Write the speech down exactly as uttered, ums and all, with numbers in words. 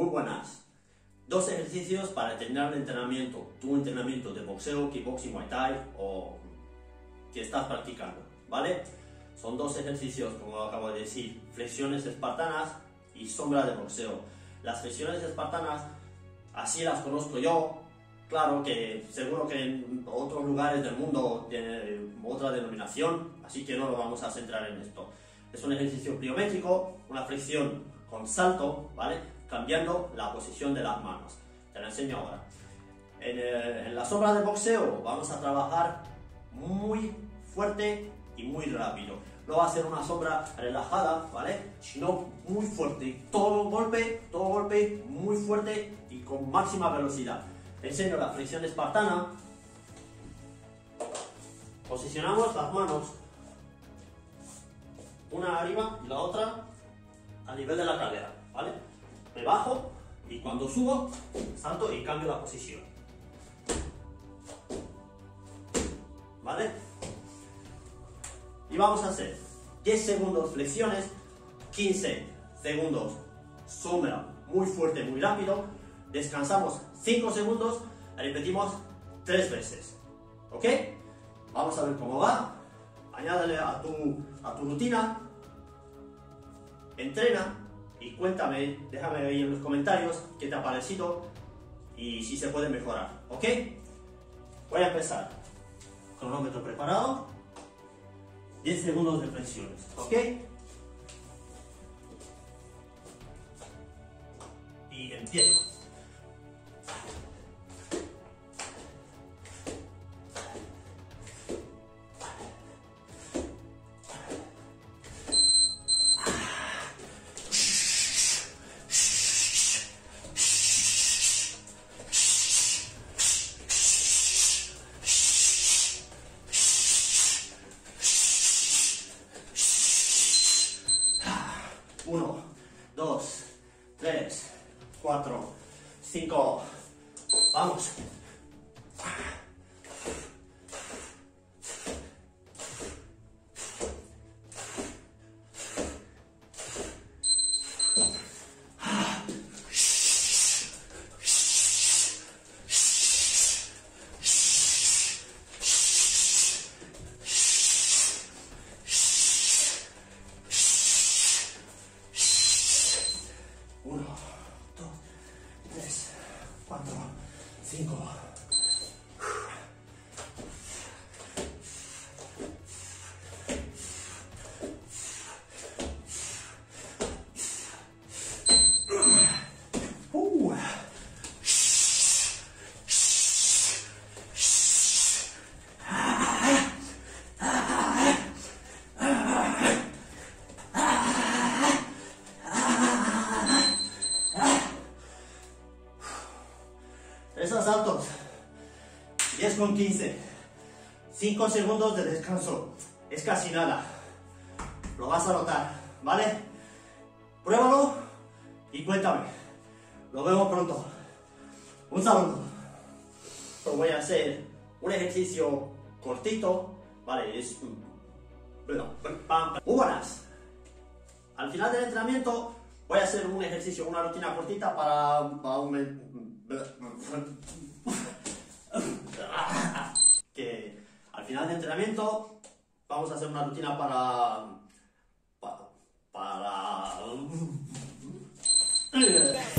Muy buenas. Dos ejercicios para terminar el entrenamiento, tu entrenamiento de boxeo, kickboxing, muay thai o que estás practicando, ¿vale? Son dos ejercicios, como acabo de decir, flexiones espartanas y sombra de boxeo. Las flexiones espartanas, así las conozco yo. Claro que seguro que en otros lugares del mundo tiene otra denominación, así que no lo vamos a centrar en esto. Es un ejercicio pliométrico, una flexión con salto, ¿vale? Cambiando la posición de las manos. Te lo enseño ahora. En, eh, en la sombra de boxeo vamos a trabajar muy fuerte y muy rápido. No va a ser una sombra relajada, ¿vale? Sino muy fuerte. Todo golpe, todo golpe muy fuerte y con máxima velocidad. Te enseño la flexión espartana. Posicionamos las manos, una arriba y la otra a nivel de la cadera, ¿vale? Me bajo y cuando subo, salto y cambio la posición, ¿vale? Y vamos a hacer diez segundos flexiones, quince segundos sombra muy fuerte, muy rápido. Descansamos cinco segundos, repetimos tres veces, ¿ok? Vamos a ver cómo va. Añádele a tu, a tu rutina, entrena y cuéntame, déjame ahí en los comentarios qué te ha parecido y si se puede mejorar, ¿ok? Voy a empezar. Cronómetro preparado. diez segundos de flexiones, ¿ok? Y empiezo. uno, dos, tres, cuatro, cinco. Vamos. uno, dos, tres, cuatro, cinco. Uh. Tres asaltos, diez con quince, cinco segundos de descanso, es casi nada, lo vas a notar, ¿vale? Pruébalo y cuéntame, nos vemos pronto, un saludo. Voy a hacer un ejercicio cortito, ¿vale? Es, bueno, muy buenas. Al final del entrenamiento voy a hacer un ejercicio, una rutina cortita para, para un... que al final del entrenamiento vamos a hacer una rutina para para, para...